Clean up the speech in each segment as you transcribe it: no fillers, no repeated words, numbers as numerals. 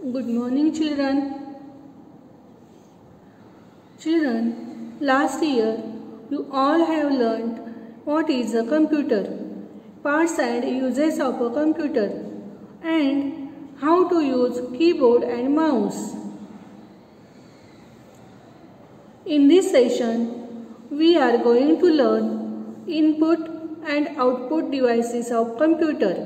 Good morning, children. Children, last year you all have learnt what is a computer, parts and uses of a computer, and how to use keyboard and mouse. In this session, we are going to learn input and output devices of computer.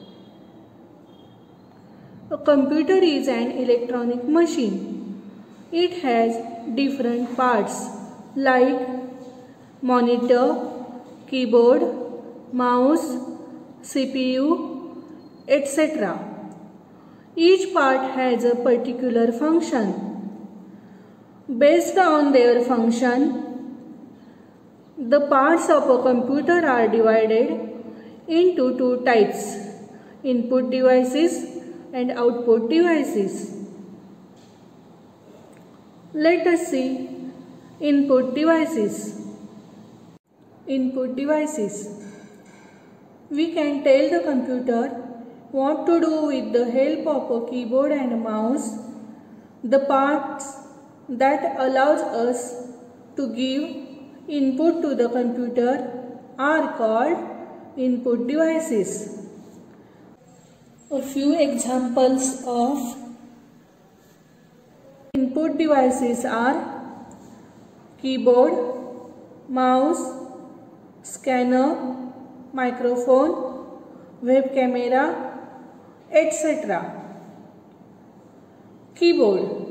A computer is an electronic machine. It has different parts like monitor, keyboard, mouse, CPU, etc. Each part has a particular function. Based on their function, the parts of a computer are divided into two types: input devices and output devices. Let us see input devices. Input devices. We can tell the computer what to do with the help of a keyboard and a mouse. The parts that allows us to give input to the computer are called input devices. A few examples of input devices are keyboard, mouse, scanner, microphone, web camera, etc. Keyboard.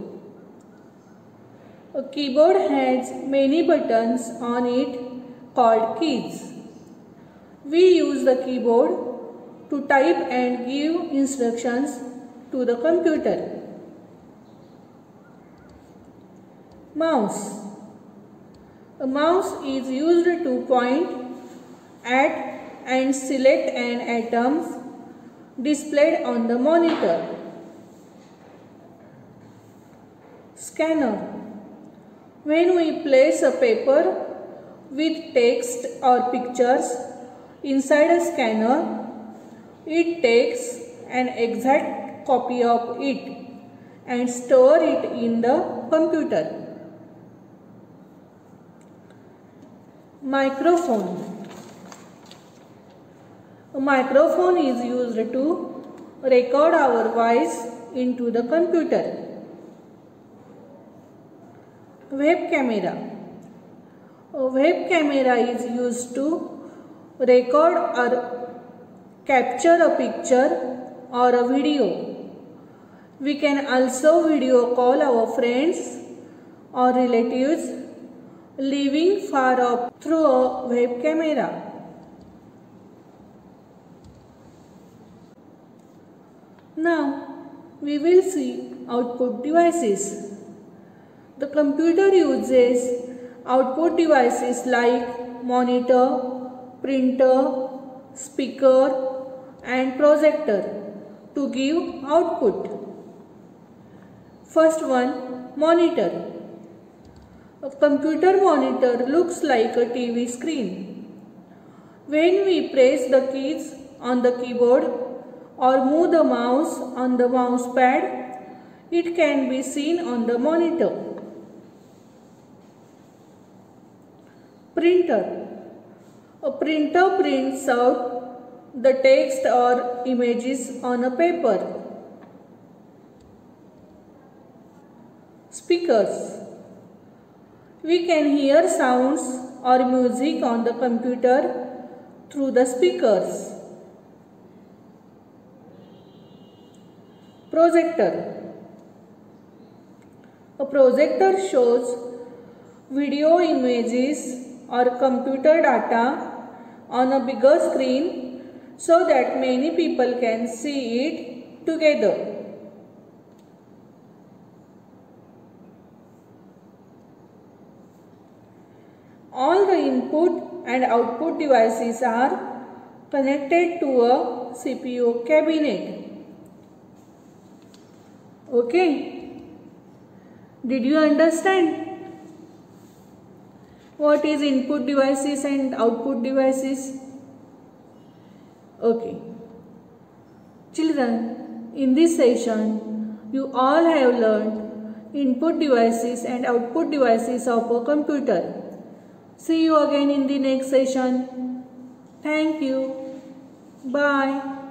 A keyboard has many buttons on it called keys. We use the keyboard to type and give instructions to the computer. Mouse. A mouse is used to point at and select an item displayed on the monitor. Scanner. When we place a paper with text or pictures inside a scanner, it takes an exact copy of it and store it in the computer. Microphone. A microphone is used to record our voice into the computer. Web camera. A web camera is used to record or capture a picture or a video. We can also video call our friends or relatives living far off through a web camera. Now we will see output devices. The computer uses output devices like monitor, printer, speaker and projector to give output. First one, monitor. A computer monitor looks like a TV screen. When we press the keys on the keyboard or move the mouse on the mouse pad, it can be seen on the monitor. Printer. A printer prints out the text or images on a paper. Speakers. We can hear sounds or music on the computer through the speakers. Projector. A projector shows video, images or computer data on a bigger screen so that many people can see it together. All the input and output devices are connected to a CPU cabinet. Okay? Did you understand what is input devices and output devices? Okay. Children, in this session, you all have learned input devices and output devices of a computer. See you again in the next session. Thank you. Bye.